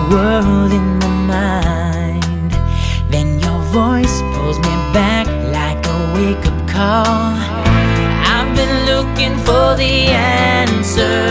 world in my mind. Then your voice pulls me back like a wake-up call. I've been looking for the answer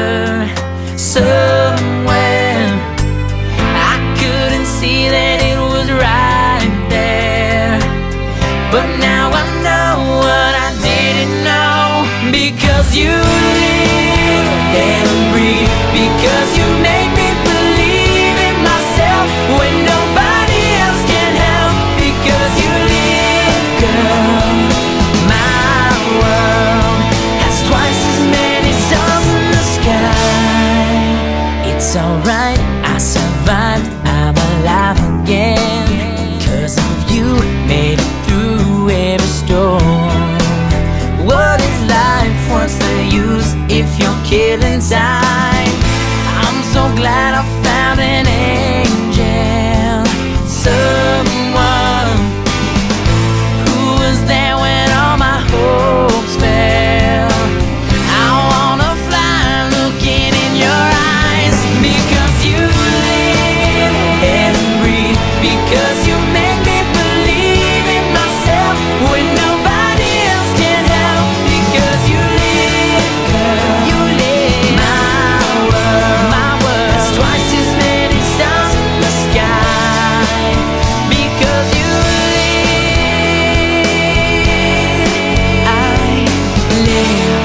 somewhere. I couldn't see that it was right there, but now I know what I didn't know. Because you live and breathe, because you make me believe in myself when nobody else can help. Because you live, girl, my world has twice as many stars in the sky. It's alright, I survived, I'm alive again. 'Cause of you, made it through every storm. What is life, what's the use if you're killing time? I'm so glad I found an angel, someone who was there when all my hopes fell. I wanna fly looking in your eyes. Because you live and breathe, because you make me believe in myself when nobody else can help. Because you live, girl, you live, my world has twice as many stars in the sky. Because you live, I live.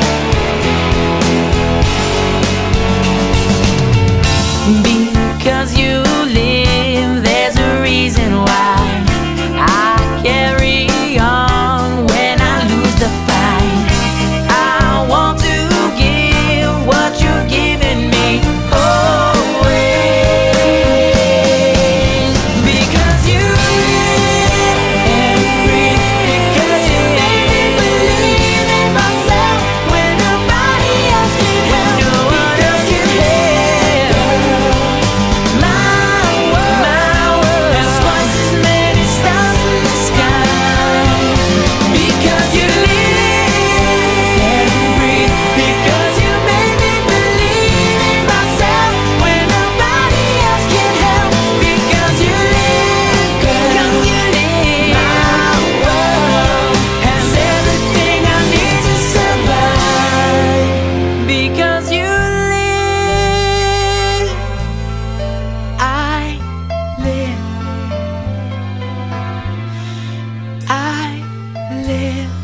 Because you live, there's a reason why I carry on when I lose the fight. I want to give what you've given me always. Because you live and breathe, because you make me believe in myself when nobody else can help. Because you live, my world has twice as many stars in the sky. Because you live and breathe, because you make me believe in myself when nobody else can help. Because you live, girl, my world has everything I need to survive. Because you live, I live, I live.